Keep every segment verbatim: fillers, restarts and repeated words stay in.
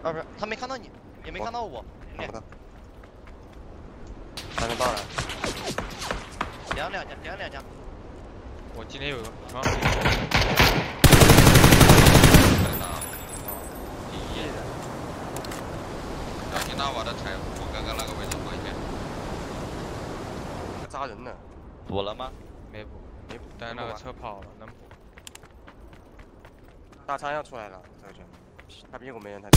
啊不是，他没看到你，也没看到我。 看不到。还能到了。 点了两枪，点了两枪。 我今天有一个什么？第一的。 小心拿我的财富，我刚刚那个位置回去。 扎人呢。 补了吗？ 没补，没补，但是那个车跑了，能补。 大仓要出来了，这个圈。他屁股没人，他。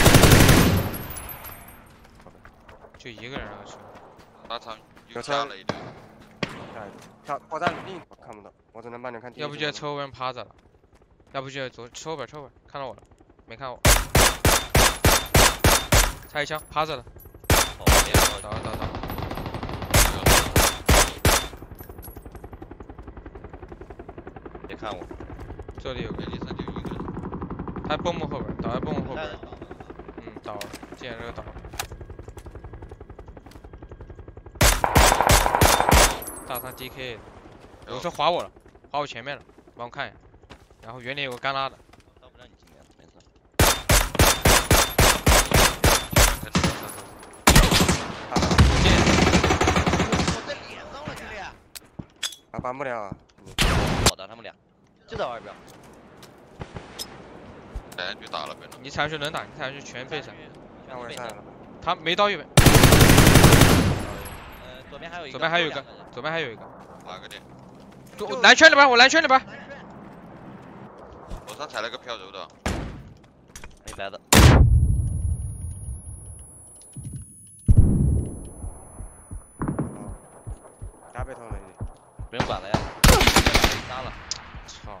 就一个人那个车。 大仓又下了一队。 下一队。跳破站另我看不到，我只能帮你看。 要不就在车后边趴着了，要不就在左车后边车后边看到我了，没看我。开一枪，趴着了。 哦， 倒了倒了倒了。 别看我， 这里有个， 地上就一个人。 他蹦蹦后边，倒在蹦蹦后边。嗯，倒了，见这个倒了。大仓 D K， 有车划我了，划我前面了，帮我看一下。然后原点有个干拉的。 到不了你前面，没事。我在脸上了，兄弟。 啊，搬不了啊。 好的，他们俩就在外边。 踩上去打了呗。 你踩上去能打，你踩上去全被闪。 看我上来了。 他没到右边。 呃，左边还有一个。 左边还有一个，左边还有一个。 哪个点？ 我蓝圈里边，我蓝圈里边。 我上踩了个飘柔的。 没白的。 加被偷了你。 不用管了呀。杀了。 操。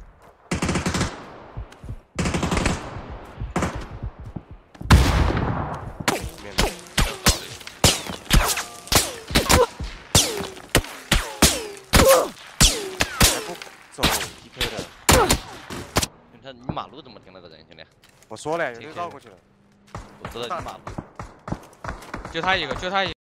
面对。走 P K 的， 你看你马路怎么停了个人，兄弟？ 我说了，有人绕过去了。 我知道你马路。 就他一个，就他一个。